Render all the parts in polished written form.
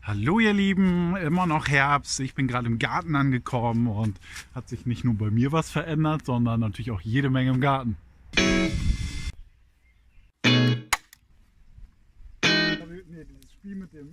Hallo ihr Lieben, immer noch Herbst. Ich bin gerade im Garten angekommen und hat sich nicht nur bei mir was verändert, sondern natürlich auch jede Menge im Garten. Dieses Spiel mit der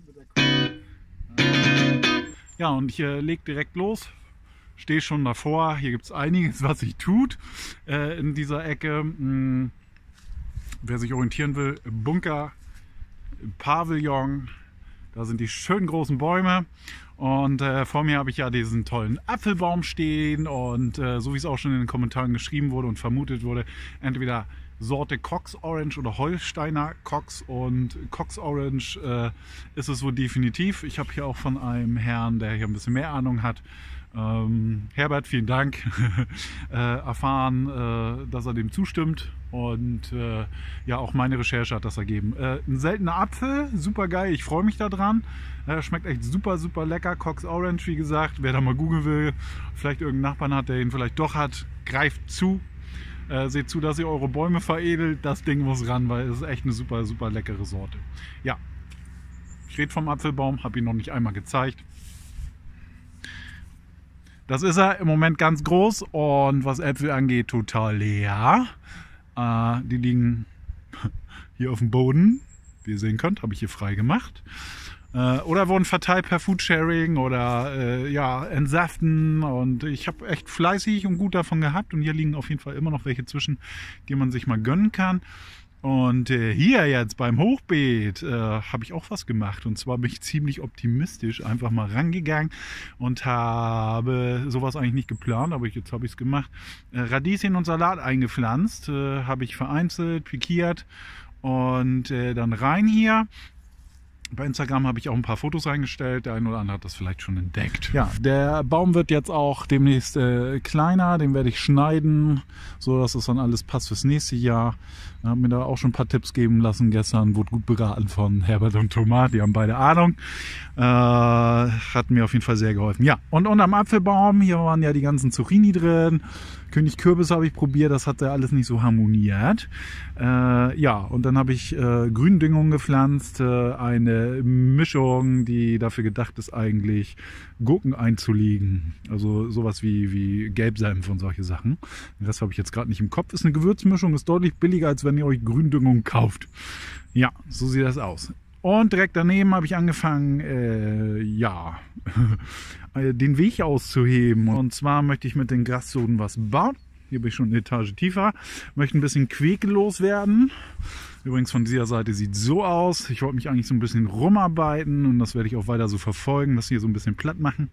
ja, und ich lege direkt los. Stehe schon davor. Hier gibt es einiges, was sich tut in dieser Ecke. Wer sich orientieren will, Bunker, Pavillon. Da sind die schönen großen Bäume und vor mir habe ich ja diesen tollen Apfelbaum stehen und so wie es auch schon in den Kommentaren geschrieben wurde und vermutet wurde, entweder Sorte Cox Orange oder Holsteiner Cox, und Cox Orange ist es wohl definitiv. Ich habe hier auch von einem Herrn, der hier ein bisschen mehr Ahnung hat, Herbert, vielen Dank, erfahren, dass er dem zustimmt, und ja, auch meine Recherche hat das ergeben. Ein seltener Apfel, super geil, ich freue mich da dran. Schmeckt echt super, super lecker. Cox Orange, wie gesagt, wer da mal googeln will, vielleicht irgendeinen Nachbarn hat, der ihn vielleicht doch hat, greift zu. Seht zu, dass ihr eure Bäume veredelt. Das Ding muss ran, weil es ist echt eine super, super leckere Sorte. Ja, ich rede vom Apfelbaum, habe ihn noch nicht einmal gezeigt. Das ist er im Moment ganz groß und was Äpfel angeht, total leer. Die liegen hier auf dem Boden. Wie ihr sehen könnt, habe ich hier frei gemacht. Oder wurden verteilt per Foodsharing oder ja, entsaften, und ich habe echt fleißig und gut davon gehabt, und hier liegen auf jeden Fall immer noch welche zwischen, die man sich mal gönnen kann. Und hier jetzt beim Hochbeet habe ich auch was gemacht, und zwar bin ich ziemlich optimistisch einfach mal rangegangen und habe sowas eigentlich nicht geplant, aber jetzt habe ich es gemacht. Radieschen und Salat eingepflanzt, habe ich vereinzelt, pikiert und dann rein hier. Bei Instagram habe ich auch ein paar Fotos reingestellt, der eine oder andere hat das vielleicht schon entdeckt. Ja, der Baum wird jetzt auch demnächst kleiner, den werde ich schneiden, so dass es dann alles passt fürs nächste Jahr. Ich habe mir da auch schon ein paar Tipps geben lassen gestern, wurde gut beraten von Herbert und Thomas, die haben beide Ahnung. Hat mir auf jeden Fall sehr geholfen. Ja, und unterm Apfelbaum, hier waren ja die ganzen Zucchini drin. König Kürbis habe ich probiert, das hat ja alles nicht so harmoniert. Ja, und dann habe ich Gründüngung gepflanzt, eine Mischung, die dafür gedacht ist, eigentlich Gurken einzulegen. Also sowas wie Gelbsenf und solche Sachen. Das habe ich jetzt gerade nicht im Kopf. Ist eine Gewürzmischung, ist deutlich billiger, als wenn ihr euch Gründüngung kauft. Ja, so sieht das aus. Und direkt daneben habe ich angefangen, ja, den Weg auszuheben. Und zwar möchte ich mit den Grassoden was bauen. Hier bin ich schon eine Etage tiefer. Möchte ein bisschen Quekel loswerden. Übrigens von dieser Seite sieht es so aus. Ich wollte mich eigentlich so ein bisschen rumarbeiten, und das werde ich auch weiter so verfolgen, das hier so ein bisschen platt machen.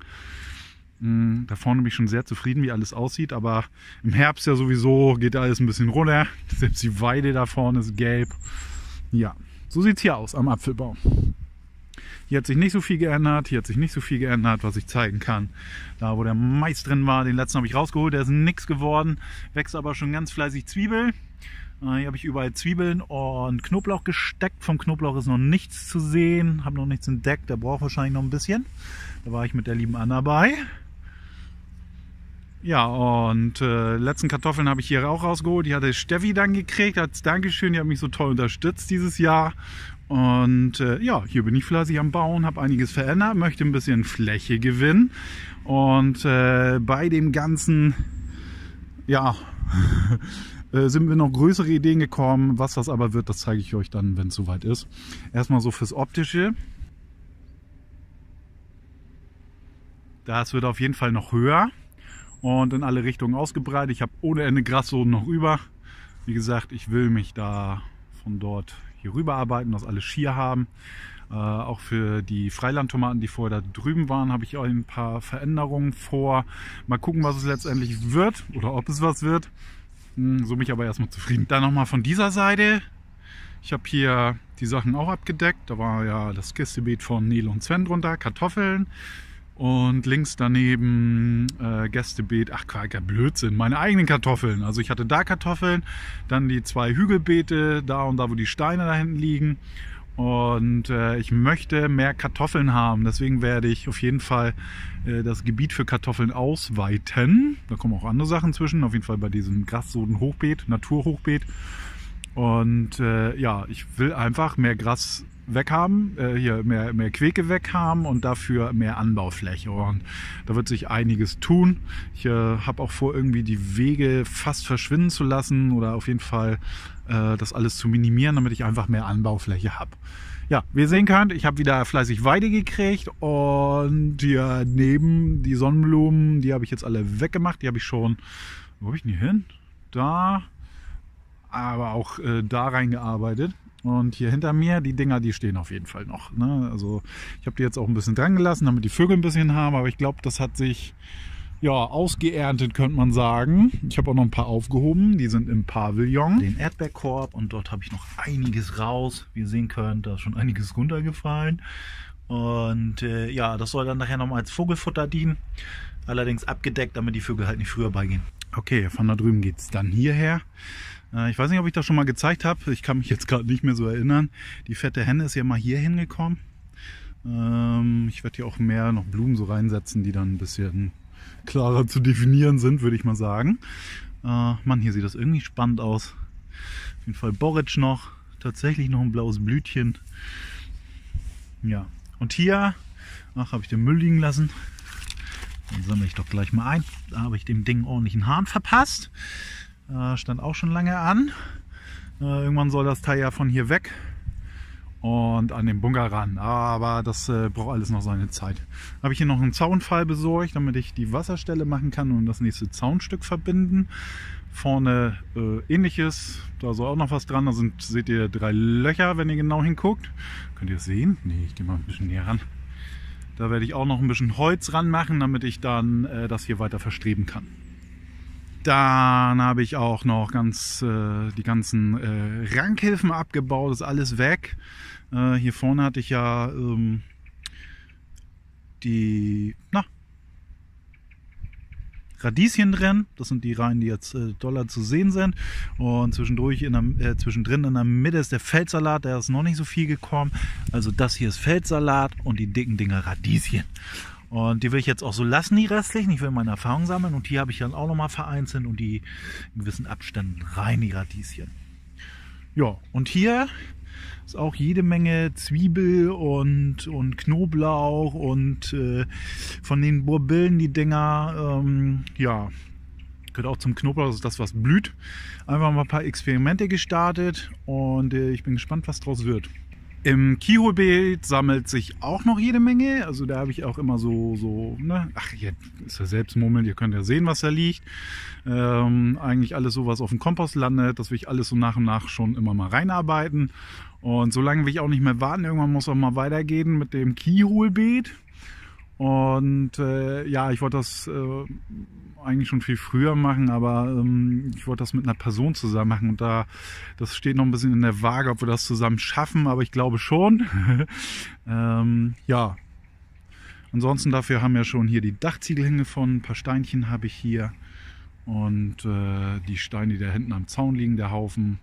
Da vorne bin ich schon sehr zufrieden, wie alles aussieht, aber im Herbst ja sowieso geht alles ein bisschen runter. Selbst die Weide da vorne ist gelb. Ja. So sieht es hier aus am Apfelbaum. Hier hat sich nicht so viel geändert, hier hat sich nicht so viel geändert, was ich zeigen kann. Da wo der Mais drin war, den letzten habe ich rausgeholt, der ist nichts geworden. Wächst aber schon ganz fleißig Zwiebel. Hier habe ich überall Zwiebeln und Knoblauch gesteckt. Vom Knoblauch ist noch nichts zu sehen, habe noch nichts entdeckt, der braucht wahrscheinlich noch ein bisschen. Da war ich mit der lieben Anna bei. Ja, und letzten Kartoffeln habe ich hier auch rausgeholt. Die hatte Steffi dann gekriegt. Als Dankeschön, die hat mich so toll unterstützt dieses Jahr. Und ja, hier bin ich fleißig am Bauen, habe einiges verändert, möchte ein bisschen Fläche gewinnen. Und bei dem Ganzen, ja, sind wir noch größere Ideen gekommen. Was das aber wird, das zeige ich euch dann, wenn es soweit ist. Erstmal so fürs Optische. Das wird auf jeden Fall noch höher und in alle Richtungen ausgebreitet. Ich habe ohne Ende Grassoden noch über. Wie gesagt, ich will mich da von dort hier rüber arbeiten, dass alle Schier haben. Auch für die Freilandtomaten, die vorher da drüben waren, habe ich auch ein paar Veränderungen vor. Mal gucken, was es letztendlich wird oder ob es was wird. So bin ich aber erstmal zufrieden. Dann nochmal von dieser Seite. Ich habe hier die Sachen auch abgedeckt. Da war ja das Gästebeet von Nele und Sven drunter, Kartoffeln. Und links daneben Gästebeet, ach Quaker Blödsinn, meine eigenen Kartoffeln. Also ich hatte da Kartoffeln, dann die 2 Hügelbeete, da und da, wo die Steine da hinten liegen. Und ich möchte mehr Kartoffeln haben, deswegen werde ich auf jeden Fall das Gebiet für Kartoffeln ausweiten. Da kommen auch andere Sachen zwischen, auf jeden Fall bei diesem Grassoden-Hochbeet, Naturhochbeet. Und ja, ich will einfach mehr Gras weg haben, hier mehr Queke weg haben und dafür mehr Anbaufläche. Und da wird sich einiges tun. Ich habe auch vor, irgendwie die Wege fast verschwinden zu lassen oder auf jeden Fall das alles zu minimieren, damit ich einfach mehr Anbaufläche habe. Ja, wie ihr sehen könnt, ich habe wieder fleißig Weide gekriegt und hier neben die Sonnenblumen, die habe ich jetzt alle weggemacht. Die habe ich schon, wo habe ich denn die hin? Da, aber auch da reingearbeitet. Und hier hinter mir, die Dinger, die stehen auf jeden Fall noch. Ne? Also ich habe die jetzt auch ein bisschen dran gelassen, damit die Vögel ein bisschen haben. Aber ich glaube, das hat sich ja ausgeerntet, könnte man sagen. Ich habe auch noch ein paar aufgehoben. Die sind im Pavillon. Den Erdbeerkorb und dort habe ich noch einiges raus. Wie ihr sehen könnt, da ist schon einiges runtergefallen. Und ja, das soll dann nachher nochmal als Vogelfutter dienen. Allerdings abgedeckt, damit die Vögel halt nicht früher beigehen. Okay, von da drüben geht es dann hierher. Ich weiß nicht, ob ich das schon mal gezeigt habe. Ich kann mich jetzt gerade nicht mehr so erinnern. Die fette Henne ist ja mal hier hingekommen. Ich werde hier auch mehr noch Blumen so reinsetzen, die dann ein bisschen klarer zu definieren sind, würde ich mal sagen. Mann, hier sieht das irgendwie spannend aus. Auf jeden Fall Boric noch. Tatsächlich noch ein blaues Blütchen. Ja, und hier habe ich den Müll liegen lassen. Den sammle ich doch gleich mal ein. Da habe ich dem Ding ordentlichen Hahn verpasst. Stand auch schon lange an. Irgendwann soll das Teil ja von hier weg und an den Bunker ran. Aber das braucht alles noch seine Zeit. Habe ich hier noch einen Zaunpfahl besorgt, damit ich die Wasserstelle machen kann und das nächste Zaunstück verbinden. Vorne ähnliches, da soll auch noch was dran. Da sind, seht ihr, 3 Löcher, wenn ihr genau hinguckt. Könnt ihr es sehen? Nee, ich gehe mal ein bisschen näher ran. Da werde ich auch noch ein bisschen Holz ranmachen, damit ich dann das hier weiter verstreben kann. Dann habe ich auch noch die ganzen Rankhilfen abgebaut, ist alles weg. Hier vorne hatte ich ja die Radieschen drin. Das sind die Reihen, die jetzt doller zu sehen sind. Und zwischendrin in der Mitte ist der Feldsalat, der ist noch nicht so viel gekommen. Also das hier ist Feldsalat und die dicken Dinger Radieschen. Und die will ich jetzt auch so lassen, die restlichen. Ich will meine Erfahrung sammeln. Und hier habe ich dann auch nochmal vereinzelt und die in gewissen Abständen rein, die Radieschen. Ja, und hier ist auch jede Menge Zwiebel und Knoblauch und von den Burbillen die Dinger, ja, gehört auch zum Knoblauch, das ist das, was blüht. Einfach mal ein paar Experimente gestartet und ich bin gespannt, was draus wird. Im Kiholbeet sammelt sich auch noch jede Menge. Also da habe ich auch immer ne? Ach, jetzt ist ja selbst murmeln, ihr könnt ja sehen, was da liegt. Eigentlich alles so, was auf dem Kompost landet. Das will ich alles so nach und nach schon immer mal reinarbeiten. Und so lange will ich auch nicht mehr warten. Irgendwann muss auch mal weitergehen mit dem Kiholbeet. Und ja, ich wollte das eigentlich schon viel früher machen, aber ich wollte das mit einer Person zusammen machen und das steht noch ein bisschen in der Waage, ob wir das zusammen schaffen, aber ich glaube schon. Ja, ansonsten dafür haben wir schon hier die Dachziegel hingefunden, ein paar Steinchen habe ich hier und die Steine, die da hinten am Zaun liegen, der Haufen.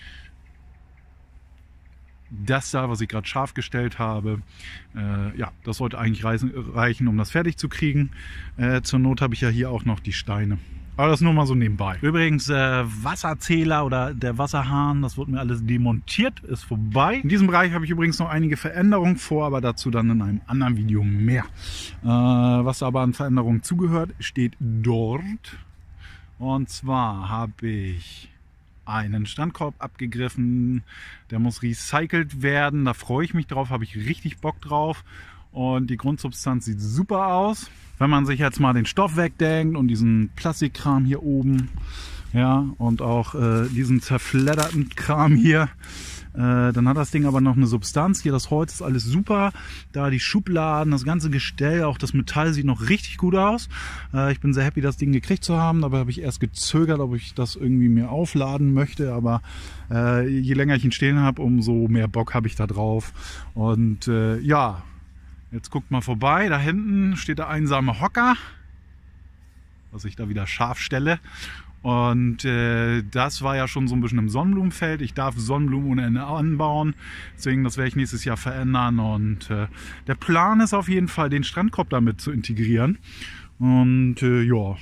Das da, was ich gerade scharf gestellt habe, ja, das sollte eigentlich reichen, um das fertig zu kriegen. Zur Not habe ich ja hier auch noch die Steine. Aber das nur mal so nebenbei. Übrigens, Wasserzähler oder der Wasserhahn, das wird mir alles demontiert, ist vorbei. In diesem Bereich habe ich übrigens noch einige Veränderungen vor, aber dazu dann in einem anderen Video mehr. Was aber an Veränderungen zugehört, steht dort. Und zwar habe ich einen Strandkorb abgegriffen, der muss recycelt werden, da freue ich mich drauf, habe ich richtig Bock drauf und die Grundsubstanz sieht super aus. Wenn man sich jetzt mal den Stoff wegdenkt und diesen Plastikkram hier oben, ja, und auch diesen zerfledderten Kram hier, dann hat das Ding aber noch eine Substanz. Hier das Holz ist alles super. Da die Schubladen, das ganze Gestell, auch das Metall sieht noch richtig gut aus. Ich bin sehr happy, das Ding gekriegt zu haben. Dabei habe ich erst gezögert, ob ich das irgendwie mir aufladen möchte. Aber je länger ich ihn stehen habe, umso mehr Bock habe ich da drauf. Und ja, jetzt guckt mal vorbei. Da hinten steht der einsame Hocker, was ich da wieder scharf stelle. Und das war ja schon so ein bisschen im Sonnenblumenfeld. Ich darf Sonnenblumen ohne Ende anbauen. Deswegen, das werde ich nächstes Jahr verändern. Und der Plan ist auf jeden Fall, den Strandkorb damit zu integrieren. Und ja,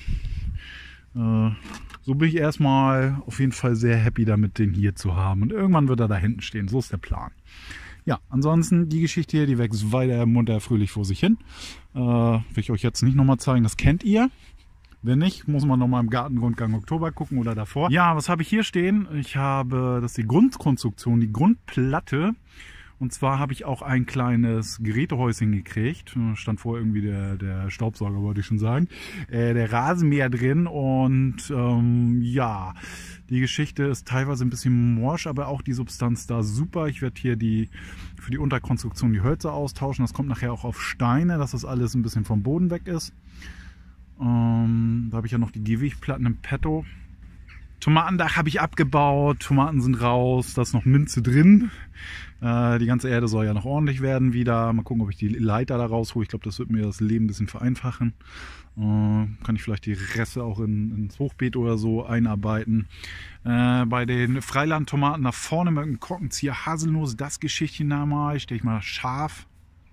so bin ich erstmal auf jeden Fall sehr happy damit, den hier zu haben. Und irgendwann wird er da hinten stehen. So ist der Plan. Ja, ansonsten die Geschichte hier, die wächst weiter munter fröhlich vor sich hin. Will ich euch jetzt nicht nochmal zeigen, das kennt ihr. Wenn nicht, muss man nochmal im Gartenrundgang Oktober gucken oder davor. Ja, was habe ich hier stehen? Ich habe, das ist die Grundkonstruktion, die Grundplatte. Und zwar habe ich auch ein kleines Gerätehäuschen gekriegt. Stand vorher irgendwie der Staubsauger, wollte ich schon sagen. Der Rasenmäher drin und ja, die Geschichte ist teilweise ein bisschen morsch, aber auch die Substanz da super. Ich werde hier für die Unterkonstruktion die Hölzer austauschen. Das kommt nachher auch auf Steine, dass das alles ein bisschen vom Boden weg ist. Da habe ich ja noch die Gehwegplatten im Petto. Tomatendach habe ich abgebaut, Tomaten sind raus, da ist noch Minze drin. Die ganze Erde soll ja noch ordentlich werden wieder. Mal gucken, ob ich die Leiter da raushole. Ich glaube, das wird mir das Leben ein bisschen vereinfachen. Kann ich vielleicht die Reste auch ins Hochbeet oder so einarbeiten. Bei den Freilandtomaten da vorne mit dem Korkenzieher Haselnuss, das Geschichtchen da mal, stelle ich mal scharf.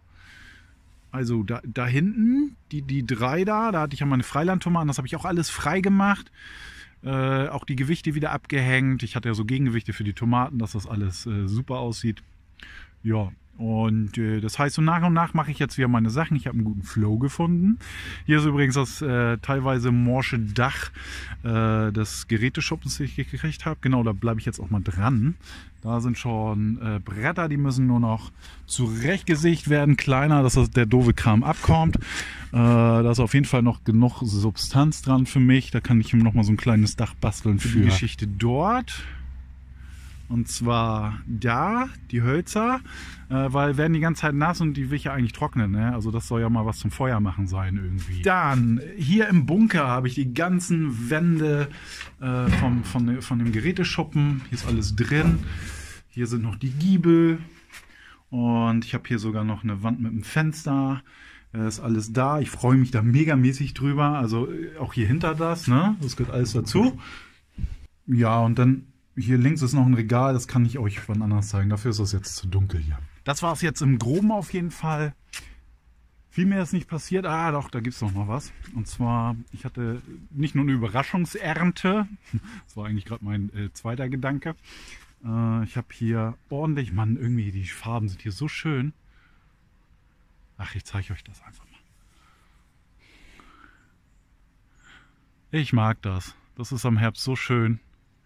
Also da hinten, die drei da hatte ich ja meine Freilandtomaten, das habe ich auch alles frei gemacht. Auch die Gewichte wieder abgehängt. Ich hatte ja so Gegengewichte für die Tomaten, dass das alles super aussieht. Ja, und das heißt, so nach und nach mache ich jetzt wieder meine Sachen. Ich habe einen guten Flow gefunden. Hier ist übrigens das teilweise morsche Dach des Geräteschuppens, das ich gekriegt habe. Genau, da bleibe ich jetzt auch mal dran. Da sind schon Bretter, die müssen nur noch zurechtgesägt werden, kleiner, dass der doofe Kram abkommt. Da ist auf jeden Fall noch genug Substanz dran für mich. Da kann ich ihm noch mal so ein kleines Dach basteln für die Geschichte dort. Und zwar da, die Hölzer, weil werden die ganze Zeit nass und die will ich ja eigentlich trocknen. Ne? Also das soll ja mal was zum Feuer machen sein irgendwie. Dann, hier im Bunker habe ich die ganzen Wände von dem Geräteschuppen. Hier ist alles drin. Hier sind noch die Giebel. Und ich habe hier sogar noch eine Wand mit einem Fenster. Ist alles da. Ich freue mich da megamäßig drüber. Also auch hier hinter das, ne? Das gehört alles dazu. Ja, und dann hier links ist noch ein Regal, das kann ich euch wann anders zeigen. Dafür ist das jetzt zu dunkel hier. Das war es jetzt im Groben auf jeden Fall. Viel mehr ist nicht passiert. Ah, doch, da gibt es noch mal was. Und zwar, ich hatte nicht nur eine Überraschungsernte. Das war eigentlich gerade mein zweiter Gedanke. Ich habe hier ordentlich, Mann, irgendwie die Farben sind hier so schön. Ach, ich zeige euch das einfach mal. Ich mag das. Das ist am Herbst so schön.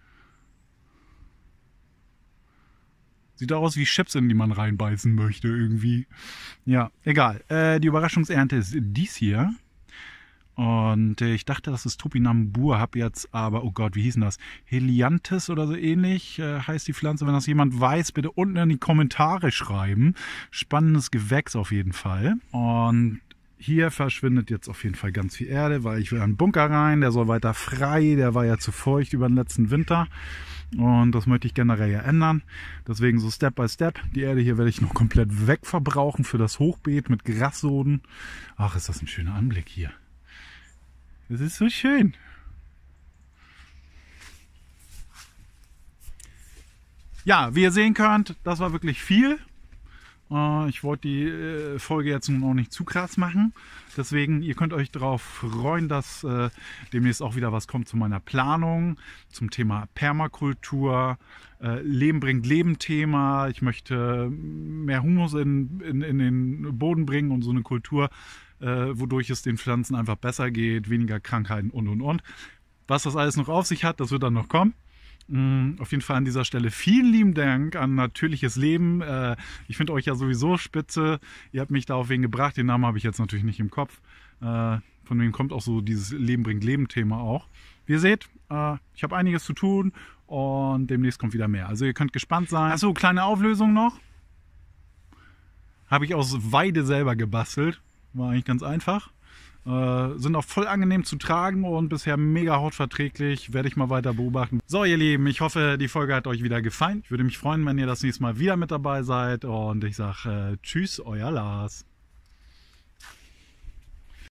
Sieht aus wie Chips, in die man reinbeißen möchte irgendwie. Ja, egal. Die Überraschungsernte ist dies hier. Und ich dachte, das ist Topinambur, habe jetzt aber, oh Gott, wie hieß denn das? Helianthus oder so ähnlich heißt die Pflanze. Wenn das jemand weiß, bitte unten in die Kommentare schreiben. Spannendes Gewächs auf jeden Fall. Und hier verschwindet jetzt auf jeden Fall ganz viel Erde, weil ich will einen Bunker rein, der soll weiter frei, der war ja zu feucht über den letzten Winter. Und das möchte ich generell ja ändern. Deswegen so Step by Step. Die Erde hier werde ich noch komplett wegverbrauchen für das Hochbeet mit Grassoden. Ach, ist das ein schöner Anblick hier. Das ist so schön. Ja, wie ihr sehen könnt, das war wirklich viel. Ich wollte die Folge jetzt nun auch nicht zu krass machen. Deswegen, ihr könnt euch darauf freuen, dass demnächst auch wieder was kommt zu meiner Planung, zum Thema Permakultur, Leben bringt Leben Thema. Ich möchte mehr Humus in den Boden bringen und so eine Kultur, wodurch es den Pflanzen einfach besser geht, weniger Krankheiten und. Was das alles noch auf sich hat, das wird dann noch kommen. Auf jeden Fall an dieser Stelle vielen lieben Dank an Natürliches Leben. Ich finde euch ja sowieso spitze. Ihr habt mich da auf wen gebracht. Den Namen habe ich jetzt natürlich nicht im Kopf. Von wem kommt auch so dieses Leben bringt Leben Thema auch. Wie ihr seht, ich habe einiges zu tun und demnächst kommt wieder mehr. Also ihr könnt gespannt sein. Achso, kleine Auflösung noch. Habe ich aus Weide selber gebastelt. War eigentlich ganz einfach. Sind auch voll angenehm zu tragen und bisher mega hautverträglich. Werde ich mal weiter beobachten. So, ihr Lieben, ich hoffe, die Folge hat euch wieder gefallen. Ich würde mich freuen, wenn ihr das nächste Mal wieder mit dabei seid. Und ich sage tschüss, euer Lars.